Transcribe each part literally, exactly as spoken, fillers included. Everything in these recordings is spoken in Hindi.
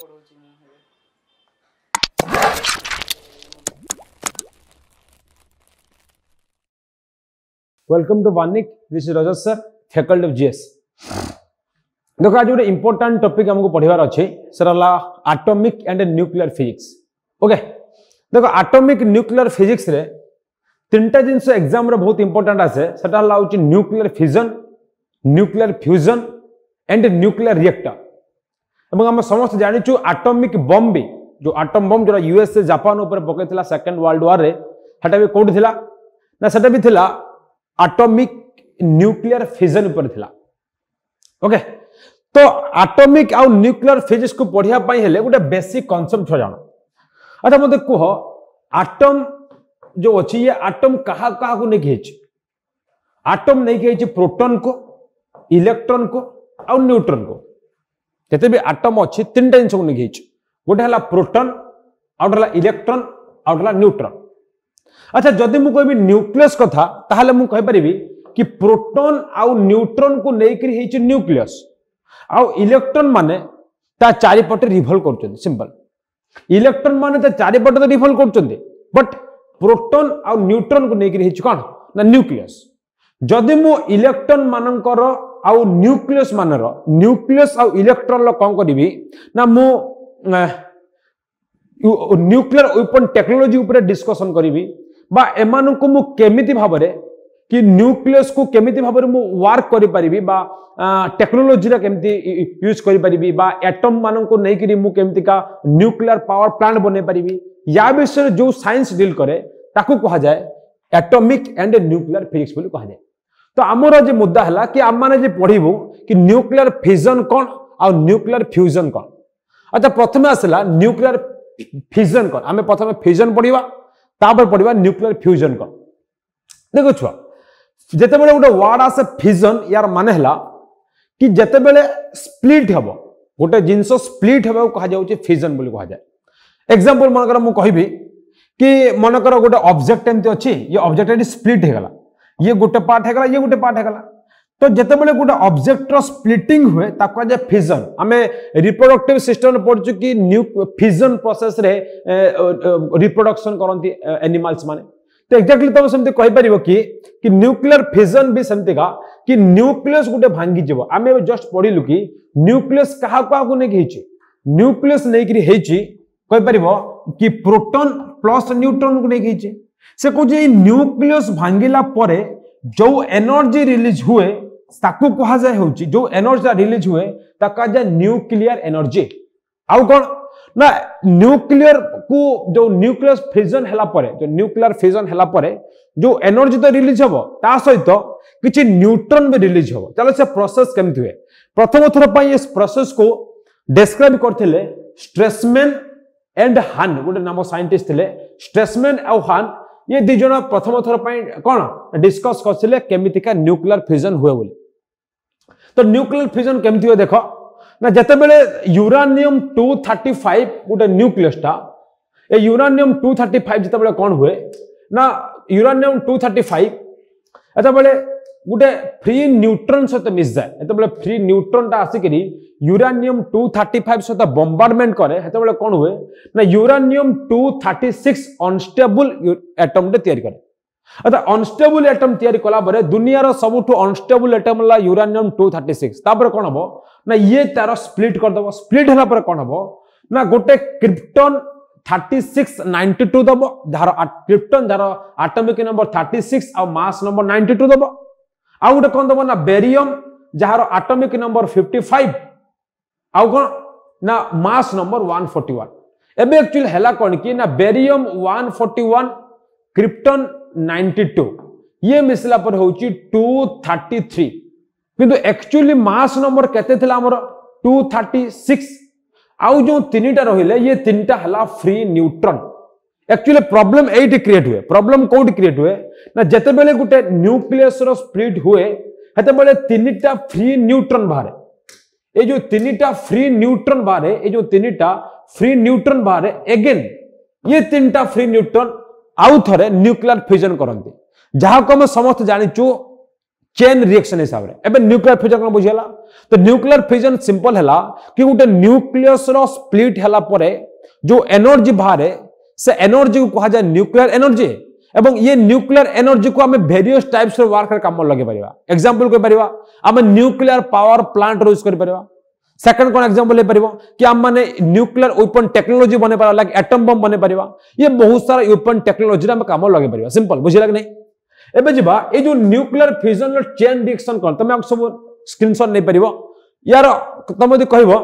Welcome to Vanik, this is Rajat sir, faculty of GS. देखो आज गोटे इंपोर्टांट टॉपिक हमको पढ़िबार अच्छे sir atomic and nuclear physics. Okay देखो एटॉमिक न्यूक्लियर फिजिक्स रे तीनटा जिनस एग्जाम रे बहुत इंपोर्टांट आसे सेटा हला होची nuclear fission, nuclear fusion and nuclear reactor. एवं हम समस्त जानिचु एटॉमिक बम भी जो एटॉम बम जो यूएस से जापान ऊपर पकेथिला सेकंड वर्ल्ड वॉर रे हटा भी कोड थिला ना सेटा भी थिला एटॉमिक न्यूक्लियर फिजन ऊपर थिला। ओके तो एटॉमिक आ न्यूक्लियर फिजिक्स को पढ़िया पई हेले गोटे बेसिक कांसेप्ट हो जानो। अच्छा मते कहो एटॉम जो अछि ये एटॉम कहा कहा को नहीं घेच एटॉम नहीं घेच प्रोटॉन को, इलेक्ट्रॉन को और न्यूट्रॉन को। जते भी एटॉम अछि तीनटा जिंस को नहीं घेच गोटे हला प्रोटॉन और हला इलेक्ट्रॉन और हला न्यूट्रॉन। अच्छा जदि मु कहबी न्यूक्लियस कथा ताहले मु कहि परिबी कि प्रोटॉन आउ न्यूट्रॉन को नेकरी हेछि न्यूक्लियस आउ इलेक्ट्रॉन माने ता चारि पटे रिवॉल्व करछन। सिंपल इलेक्ट्रॉन माने ता चारि पटे तो रिवॉल्व करछन बट प्रोटॉन आउ न्यूट्रॉन को नेकरी हेछि कोन ना न्यूक्लियस। जदि मु इलेक्ट्रॉन मानकर आउ न्यूक्लियस मानर न्यूक्लियस आउ इलेक्ट्रॉन ल कोन करबी ना मु न्यूक्लियर वेपन टेक्नोलॉजी ऊपर डिस्कशन करिबी बा एमान को मु केमिति भाबरे कि न्यूक्लियस को केमिति भाबरे मु वर्क करि परिबी बा टेक्नोलॉजी रा केमिति यूज करि परिबी बा एटम मान को नै करी मु केमिति का न्यूक्लियर पावर प्लांट बने परिबी या विषय जो साइंस डील करे ताकू कहा जाए एटॉमिक एंड न्यूक्लियर फिजिक्स बोली कहा जाए। तो हमर जे मुद्दा हला कि हम माने जे पढिबो कि न्यूक्लियर फिजन कोन आ न्यूक्लियर फ्यूजन कोन। अच्छा प्रथमे आसला न्यूक्लियर फिजन कोन। हमें प्रथमे फिजन पढिबा तापर पढिबा न्यूक्लियर फ्यूजन कोन। देखो छुआ जेते बेले गोटे वर्ड आसे फिजन यार माने हला कि जेते बेले स्प्लिट हबो गोटे जिंस स्प्लिट हबो कहा जाउची फिजन बोली कहा जाए। एग्जांपल मनकर मु कहिबी कि मनकर गोटे ऑब्जेक्ट एमती अछि ये ऑब्जेक्ट एडी स्प्लिट हेगला ये गोटे पार्ट हेगला ये गोटे पार्ट हेगला। तो जेते बेले गोटे ऑब्जेक्ट रो स्प्लिटिंग हुए ताको कहा जाए फिजन। हमें रिप्रोडक्टिव सिस्टम में पढ़छु कि न्यू फिजन प्रोसेस रे रिप्रोडक्शन करंती एनिमल्स माने। तो एक्जेक्टली तुम सेमते कहि परिबो कि कि न्यूक्लियर फिजन भी सेमते का कि न्यूक्लियस गोटे भांगी जेबो। आमे जस्ट पढिलु कि न्यूक्लियस कहा कहा को नै हेछि न्यूक्लियस नै करी हेछि कहि परिबो कि प्रोटॉन प्लस न्यूट्रॉन को नै हेछि। से को जे न्यूक्लियस भांगिला परे जो एनर्जी रिलीज हुए ताकू कहा जाय होछि जो एनर्जी रिलीज हुए ताका जे न्यूक्लियर एनर्जी। आउ कोन ना न्यूक्लियर को जो न्यूक्लियस फिजन हला परे जो न्यूक्लियर फिजन हला परे जो एनर्जी तो रिलीज हबो ता सहित किछि न्यूट्रॉन भी रिलीज हबो। चलो से प्रोसेस केमथि हुए प्रथम थर पई इस प्रोसेस को डिस्क्राइब करथिले स्ट्रेसमैन एंड हान गोटे नाम साइंटिस्ट थिले स्ट्रेसमैन और हान। ये दि जण प्रथम थर पई कोन डिस्कस करथिले केमिति का न्यूक्लियर फिजन हुए बोली। तो न्यूक्लियर फिजन केमथि हुए देखो ना जते बेले यूरानियम टू थर्टी फाइव गोटे न्यूक्लियस टा ए यूरानियम टू थर्टी फाइव जते बेले कोन हुए ना यूरानियम टू थर्टी फाइव एते बेले गोटे फ्री न्यूट्रॉन सहित मिस जाए। एते बेले फ्री न्यूट्रॉन टा आसी करी यूरानियम टू थर्टी फाइव सहित बॉम्बार्डमेंट करे एते बेले कोन हुए ना uranium two thirty six unstable atom टे तयारी करे। अच्छा अनस्टेबल एटम तयारी कला बरे दुनिया रो सबुठु अनस्टेबल एटम ला यूरानियम टू थर्टी सिक्स। तापर कोन हबो ना ये तार स्प्लिट कर दबो। स्प्लिट हला पर कोन हबो ना गोटे krypton thirty six ninety two दबो जार क्रिप्टन जार एटॉमिक नंबर थर्टी सिक्स और मास नंबर नाइंटी टू दबो। आ गोटे कोन दबो ना बेरियम जार एटॉमिक नंबर फिफ्टी फाइव आउ कोन ना mass number one forty one. एबे एक्चुअली हला कोन कि ना barium one forty one krypton ninety two ये मिसला पर होची टू थर्टी थ्री किंतु एक्चुअली मास नंबर केते थिला हमर टू थर्टी सिक्स। आउ जो तीनटा रहिले ये तीनटा हला फ्री न्यूट्रॉन। एक्चुअली प्रॉब्लम एट क्रिएट हुए प्रॉब्लम कोड क्रिएट हुए ना जते बेले गुटे न्यूक्लियस रो स्प्लिट हुए हेते बेले तीनटा फ्री न्यूट्रॉन बाहरे। ए जो तीनटा फ्री न्यूट्रॉन बाहरे ए जो तीनटा फ्री न्यूट्रॉन बाहरे अगेन ये तीनटा फ्री न्यूट्रॉन आउ थरे न्यूक्लियर फिजन करंती जहा को हम समस्त जानिचु चेन रिएक्शन हिसाब रे एबे न्यूक्लियर फ्यूजन कोन बुझियला तो न्यूक्लियर फ्यूजन सिंपल हैला कि गुटे न्यूक्लियस रो स्प्लिट हैला परे जो एनर्जी बाहरे से एनर्जी को कहा जाय न्यूक्लियर एनर्जी एवं ये न्यूक्लियर एनर्जी को हमें वेरियस टाइप्स रो वर्क काम लगे परिबा एग्जांपल को परिबा हम न्यूक्लियर पावर प्लांट रो यूज कर परिबा सेकंड कोन एग्जांपल ले परिबा कि हम माने न्यूक्लियर वेपन टेक्नोलॉजी बने पारा लाइक एटम बम बने परिबा ये बहुत सारा वेपन टेक्नोलॉजी हम काम लगे परिबा सिंपल बुझिला कि नहीं एबे जिबा ए जो न्यूक्लियर फ्यूजन रो चेन रिएक्शन कोन तमे सब स्क्रीनशॉट नै परिबो यार तमे जे कहबो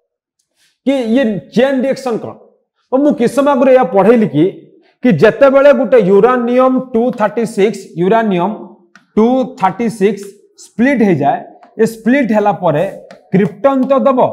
कि ये चेन रिएक्शन कोन तो मु किस समय आगु या पढैली कि कि जते बेले गुटे uranium two thirty six uranium two thirty six split हो जाए ये स्प्लिट हैला परे क्रिप्टन तो दबो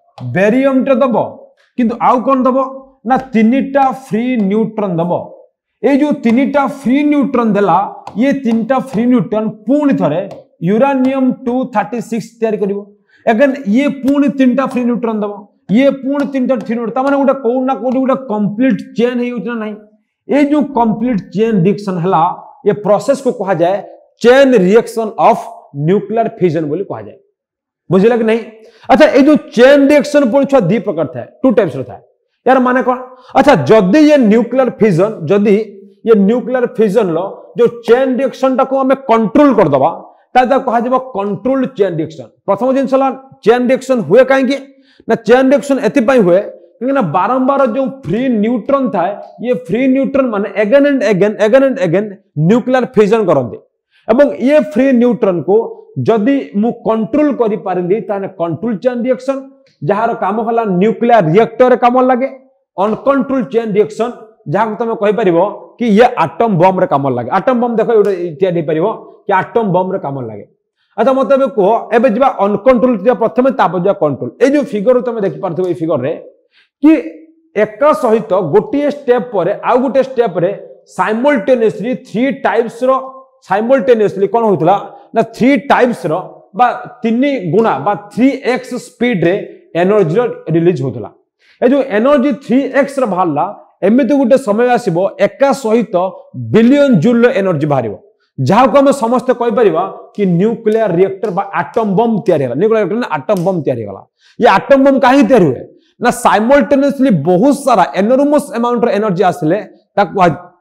बेरियम तो दबो किंतु आउ कोन दबो ना तीनटा फ्री न्यूट्रॉन दबो ए जो तीनटा फ्री न्यूट्रॉन देला ये तीनटा फ्री न्यूट्रॉन पूर्ण थरे यूरानियम टू थर्टी सिक्स तैयार करिवो अगेन ये पूर्ण तीनटा फ्री न्यूट्रॉन दबो ये पूर्ण तीनटा फ्री न्यूट्रॉन ता माने गुटे कोन ना कोन गुटे कंप्लीट चेन हे उतना नहीं ये जो कंप्लीट चेन रिएक्शन हला ये प्रोसेस को कहा जाए chain reaction of nuclear fusion बोली कहा जाए बुझिला कि नहीं अच्छा ये जो चेन रिएक्शन पर छुआ दी प्रकार था टू टाइप्स रो था यार माने कौन अच्छा जदी ये न्यूक्लियर फ्यूजन जदी ये न्यूक्लियर फ्यूजन लो जो चेन रिएक्शन टा को हमें कंट्रोल कर दबा ता कहा जाबो कंट्रोल्ड चेन रिएक्शन प्रथम दिन सला चेन रिएक्शन हुए काहे कि ना चेन रिएक्शन एति पई हुए क्योंकि ना बारंबार जो फ्री न्यूट्रॉन था ये फ्री न्यूट्रॉन माने again and again again and again nuclear fusion करते एवं ये फ्री न्यूट्रॉन को जदि मु कंट्रोल करि पारिली ताने कंट्रोल चेन रिएक्शन जहार काम हला न्यूक्लियर रिएक्टर काम लागे अनकंट्रोल चेन रिएक्शन जहां तुम कहि परिबो कि ये एटम बम रे काम लागे एटम बम देखो इत्यादि दे परिबो कि एटम बम रे काम लागे अच्छा मत एबे को एबे जिबा अनकंट्रोल प्रथम ताप जा कंट्रोल ए जो फिगर तुम देखि पारथबो ए फिगर रे कि एक सहित गोटे स्टेप पर आउ गोटे स्टेप रे साइमल्टेनियसली थ्री टाइप्स रो साइमल्टेनियसली कोन होतला ना थ्री टाइप्स रो बा तीन गुणा बा थ्री एक्स स्पीड रे एनर्जी रिलीज होतला ए जो एनर्जी थ्री एक्स रे बाहरला एमिति गोटे समय आसीबो एक सहित बिलियन जूल रो एनर्जी बाहरिबो जहां को हम समस्त कहि परिबा कि न्यूक्लियर रिएक्टर बा एटम बम तैयार होला न्यूक्लियर रिएक्टर ना एटम बम तैयार होला ये एटम बम काहे तैयार हुए ना साइमल्टेनियसली बहुत सारा एनॉर्मस अमाउंट रो एनर्जी आसले ता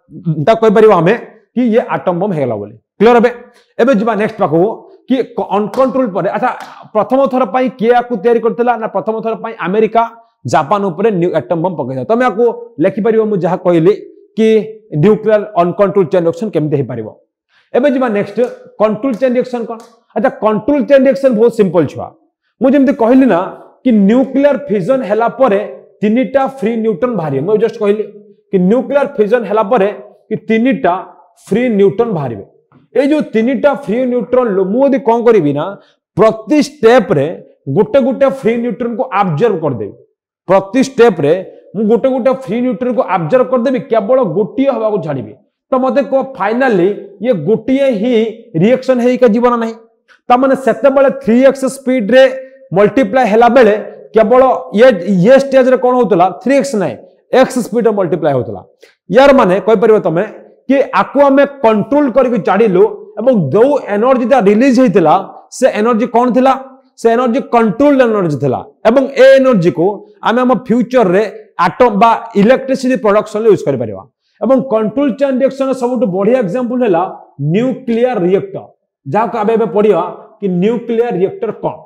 ता कहि परिबा हमें कि ये एटम बम हेला बोली क्लियर हेबे एबे जिबा नेक्स्ट पाखो कि अनकंट्रोल पर अच्छा प्रथम थर पई किया को तैयारी करथला ना प्रथम थर पई अमेरिका जापान ऊपर न्यू एटम बम पकैदा तमे आको लेखि परिबो मु जहा कहली कि न्यूक्लियर अनकंट्रोल चेन रिएक्शन केमते हे परिबो एबे जिबा नेक्स्ट कंट्रोल चेन रिएक्शन कोन अच्छा कंट्रोल चेन रिएक्शन बहुत सिंपल छुआ मु जेमते कहली ना कि न्यूक्लियर फ्यूजन हैला परे तीनटा फ्री न्यूट्रॉन बाहरी मु जस्ट कहली कि न्यूक्लियर फ्यूजन हैला परे कि तीनटा फ्री न्यूट्रॉन बाहरिबे ए जो तीनटा फ्री न्यूट्रॉन लो मु यदि कोन करबी ना प्रति स्टेप रे गोटे गोटे फ्री न्यूट्रॉन को ऑब्जर्व कर देबी प्रति स्टेप रे मु गोटे गोटे फ्री न्यूट्रॉन को ऑब्जर्व कर देबी केवल गोटिए हवा को छाड़ीबी तो मते को फाइनली ये गोटिए ही रिएक्शन हेई का जीवन नहीं त माने सेते बेले थ्री एक्स स्पीड रे मल्टीप्लाई हैला बेले केवल ये ये स्टेज रे कोन होतला थ्री एक्स नै एक्स स्पीड रे मल्टीप्लाई होतला यार माने कहि परिबो तमे कि आको हमें कंट्रोल करके चाडिलो एवं जो एनर्जी ता रिलीज हेतिला से एनर्जी कोन थिला से एनर्जी कंट्रोल एनर्जी थिला एवं ए एनर्जी को हमें हम फ्यूचर रे एटम बा इलेक्ट्रिसिटी प्रोडक्शन ले यूज कर परिबा एवं कंट्रोल चेन रिएक्शन सबुठ बढ़िया एग्जांपल हैला न्यूक्लियर रिएक्टर जहां का आबे पढिया कि न्यूक्लियर रिएक्टर कोन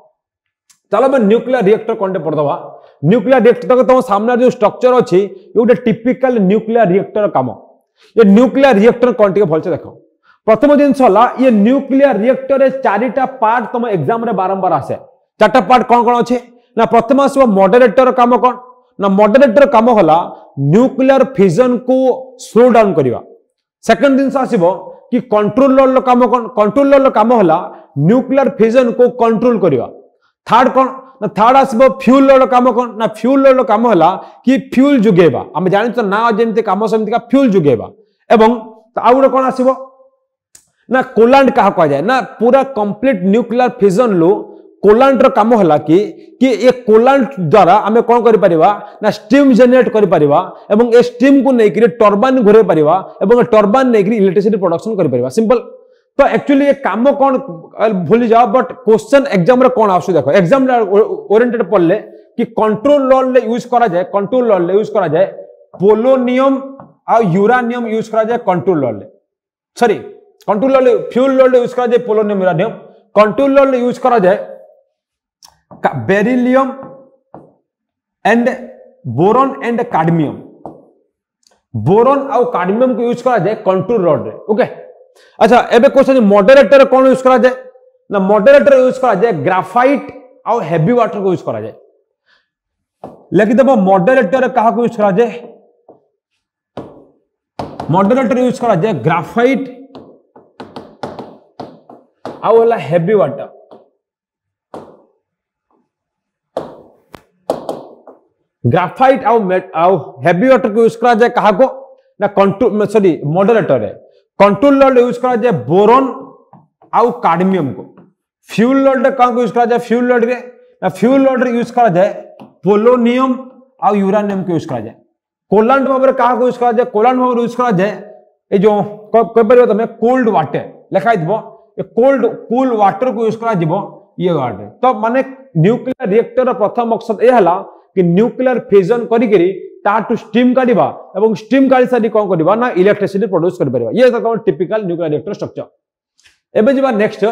चलो मैं न्यूक्लियर रिएक्टर कोन पढ़दवा न्यूक्लियर रिएक्टर तक तुम सामने जो स्ट्रक्चर अछि ये गोटे टिपिकल न्यूक्लियर रिएक्टर काम ये न्यूक्लियर रिएक्टर कोन टिके भलसे देखो प्रथम जिनस होला ये न्यूक्लियर रिएक्टर रे चारिटा पार्ट तुम एग्जाम रे बारंबार आसे चारटा पार्ट कोन कोन अछि ना प्रथम आसो मॉडरेटर काम कोन ना मॉडरेटर काम होला न्यूक्लियर फ्यूजन को स्लो डाउन करिवा सेकंड दिन आसीबो कि कंट्रोलर लो काम कोन कंट्रोलर लो काम होला न्यूक्लियर फ्यूजन को कंट्रोल करिवा थर्ड कोन ना थर्ड आसीबो फ्यूल लो काम कोन ना फ्यूल लो काम होला कि फ्यूल जुगेबा हम जानि त ना जेमते काम समिति का फ्यूल जुगेबा एवं आउडे कोन आसीबो ना कोलांट कहा कहा जाए ना पूरा कंप्लीट न्यूक्लियर फ्यूजन लो कोलांट रो काम होला कि कि ये कोलांट द्वारा हमें कोन करि परिबा ना स्टीम जनरेट करि परिबा एवं ए स्टीम को नै कि टरबाइन घुरे परिबा एवं टरबाइन नै कि इलेक्ट्रिसिटी प्रोडक्शन करि परिबा सिंपल तो एक्चुअली ये काम कौन भूली जाओ बट क्वेश्चन एग्जाम रे कौन आसु देखो एग्जाम ओरिएंटेड पढ़ले कि कंट्रोल लॉ ले यूज करा जाए कंट्रोल लॉ ले यूज करा जाए पोलोनियम और यूरानियम यूज करा जाए कंट्रोल लॉ ले सॉरी कंट्रोल लॉ ले फ्यूल लॉ ले यूज करा जाए पोलोनियम यूरानियम कंट्रोल लॉ ले यूज करा जाए beryllium and boron and cadmium boron और कैडमियम को यूज करा जाए कंट्रोल लॉ रे ओके अच्छा एबे क्वेश्चन मॉडरेटर कौन यूज करा जाए ना मॉडरेटर यूज करा जाए ग्राफाइट और हेवी वाटर को यूज करा जाए लेकिन देखो मॉडरेटर कहा को यूज करा जाए मॉडरेटर यूज करा जाए ग्राफाइट और वाला हेवी वाटर ग्राफाइट और हेवी वाटर को यूज करा जाए कहा को ना कंट्रोल सॉरी मॉडरेटर है कंट्रोल लॉ यूज करा जाए बोरॉन और कैडमियम को फ्यूल लॉ कहां को यूज करा जाए फ्यूल लॉ रे ना फ्यूल लॉ यूज करा जाए पोलोनियम और यूरानियम को यूज करा जाए कोलांट भाव कहा को यूज करा जाए कोलांट भाव यूज करा जाए ये जो कह पार तुम कोल्ड वाटर लिखाई ये कोल्ड कूल वाटर को यूज करा ये वाटर तो माने न्यूक्लियर रिएक्टर प्रथम मकसद यह है कि न्यूक्लियर फ्यूजन करी ताटू स्टीम काढ़ा और स्टीम काढ़ी सारी कौन करवा ना इलेक्ट्रिसिटी प्रोड्यूस कर परिबा ये तो टिपिकल न्यूक्लियर रिएक्टर स्ट्रक्चर एबे जिबा नेक्स्ट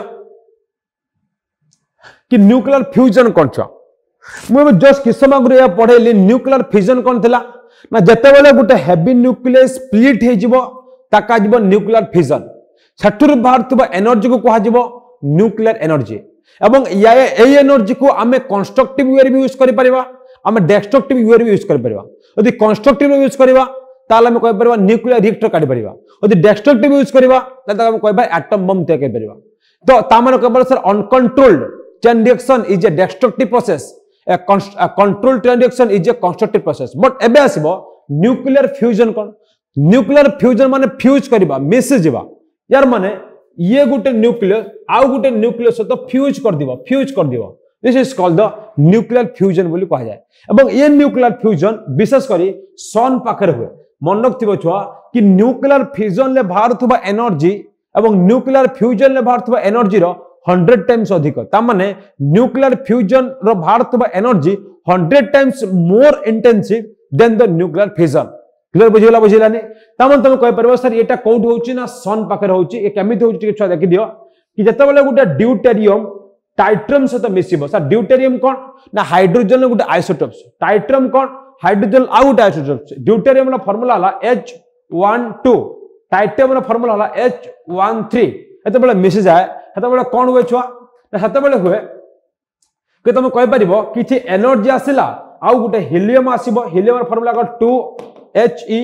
कि न्यूक्लियर फ्यूजन कौन छ मु जस्ट किस समय गुरे पढ़ेली न्यूक्लियर फ्यूजन कौन थिला ना जते बेले गुटे हेवी न्यूक्लियस स्प्लिट हे जिवो ताका जिवो न्यूक्लियर फ्यूजन सेठुर बाहरथबा एनर्जी को कहा जिवो न्यूक्लियर एनर्जी एवं या ए एनर्जी को आमे कंस्ट्रक्टिव वे भी यूज करि परिबा आमे डिस्ट्रक्टिव वे भी यूज करि परिबा यदि कंस्ट्रक्टिव यूज करिबा ताले हम कहि परिबा न्यूक्लियर रिएक्टर काढि परिबा यदि डिस्ट्रक्टिव यूज करिबा ताले हम कहि परिबा एटम बम ते कहि परिबा तो ता माने केवल sir uncontrolled chain reaction is a destructive process a controlled chain reaction is a constructive process but एबे आसीबो न्यूक्लियर फ्यूजन कोन न्यूक्लियर फ्यूजन माने फ्यूज करबा मिस जिबा यार माने ये गुटे न्यूक्लियर आउ गुटे न्यूक्लियर सहित फ्यूज कर दिबो फ्यूज कर दिबो this is called the nuclear fusion बोली कहा जाए एवं ये न्यूक्लियर फ्यूजन विशेष करी सन पाखर हुए मन रखथिबो छुआ कि न्यूक्लियर फ्यूजन ले बाहरथबा एनर्जी एवं न्यूक्लियर फ्यूजन ले बाहरथबा एनर्जी रो हंड्रेड टाइम्स अधिक तामाने न्यूक्लियर फ्यूजन रो बाहरथबा energy hundred times more intensive than the nuclear fusion clear बुझिला बुझिलानी तामन तुम कहि परबो सर एटा कोड होउची ना सन पाखर होउची ए केमिति होउची टिके छुआ देखि दियो कि जते बेले गुटे ड्यूटेरियम टाइट्रियम सहित मिसिबो सर ड्यूटेरियम कोन ना हाइड्रोजन गुटे आइसोटोप्स टाइट्रियम कोन हाइड्रोजन आउ गुटे आइसोटोप्स ड्यूटेरियम रो फार्मूला हला एच वन टू टाइट्रियम रो फार्मूला हला एच वन थ्री एते बेले मिसि जाय हेते बेले कोन हुए छुआ हेते बेले हुए कि तुम कहि परिबो किछि एनर्जी आसिला आउ गुटे हीलियम आसीबो हीलियम रो फार्मूला को टू एच ई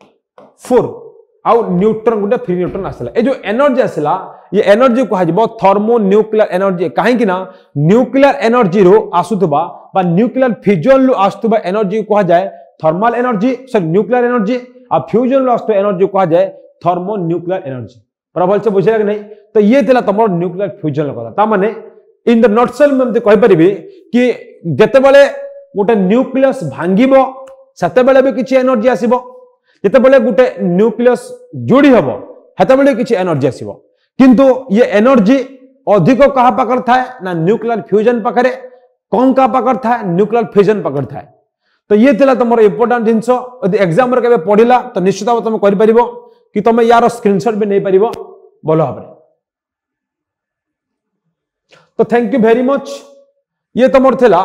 फोर आउ न्यूट्रॉन गुटे फ्री न्यूट्रॉन आसिला ए जो एनर्जी आसिला ये एनर्जी को हाजिबो थर्मो न्यूक्लियर एनर्जी काहे कि ना न्यूक्लियर एनर्जी रो आसुतबा बा न्यूक्लियर फ्यूजन लो आसुतबा एनर्जी को जाए thermal energy sorry nuclear energy आ फ्यूजन लो आसुतबा एनर्जी को जाए थर्मो न्यूक्लियर एनर्जी प्रबल से बुझे नहीं तो ये थिला तमर न्यूक्लियर फ्यूजन लो कथा ता माने इन द नटसेल में हम कहि परिबी कि जते बेले गोटे न्यूक्लियस भांगिबो सते बेले भी किछि एनर्जी आसीबो जते बेले गोटे न्यूक्लियस जोड़ी हबो हेते बेले किछि एनर्जी आसीबो किंतु ये एनर्जी अधिक कहा पाकर थाए ना न्यूक्लियर फ्यूजन पाखरे कम कहा पाकर थाए न्यूक्लियर फ्यूजन पाकर थाए तो ये थिला तमर इंपोर्टेंट जिंस यदि एग्जाम रे केबे पढिला तो निश्चित भाव तुम करि परिबो कि तुम यार स्क्रीनशॉट भी नहीं परिबो बोलो भाबरे तो थैंक यू वेरी मच ये तमर थिला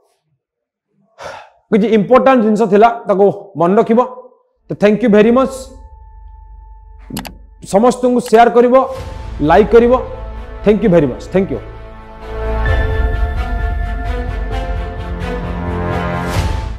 कि इंपोर्टेंट जिंस थिला ताको मन रखिबो तो थैंक यू वेरी मच समस्त को शेयर करिवो लाइक करिवो thank you very much thank you.